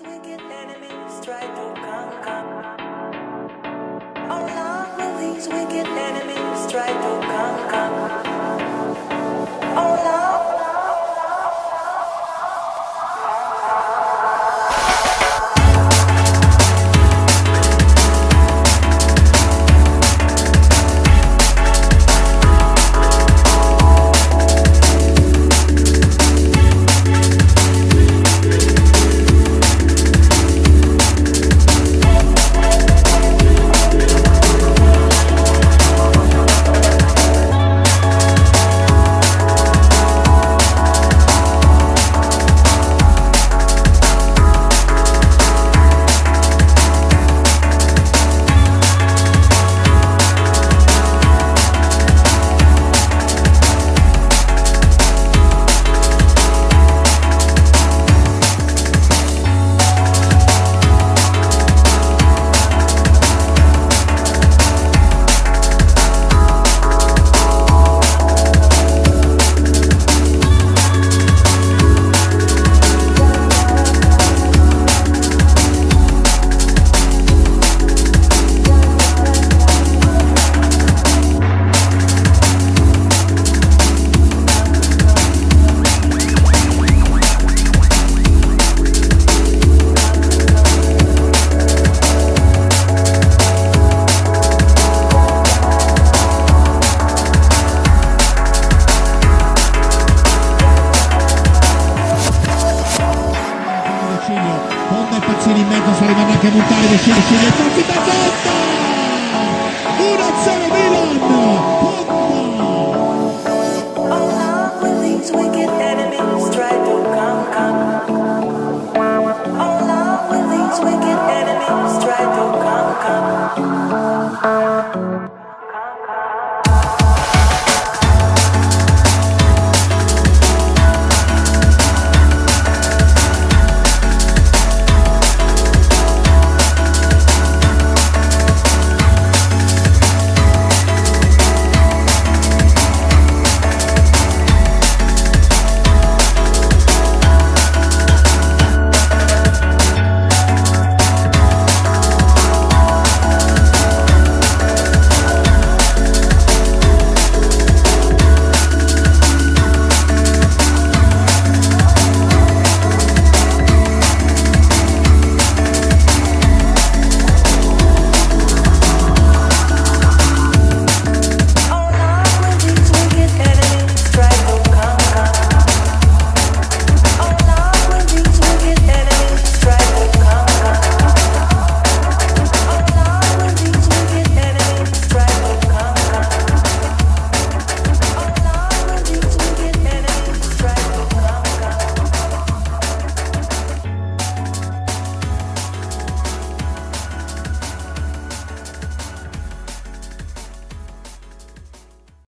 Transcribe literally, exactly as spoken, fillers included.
wicked enemies try to conquer? How long will these wicked enemies try to conquer? How long? Honda e Pazzini in mezzo, sta arrivando anche a montare vicino, sceglie il colpo da Honda! uno a zero Milan! Honda! How long will these wicked enemies try to conquer? How long will these wicked enemies try to conquer?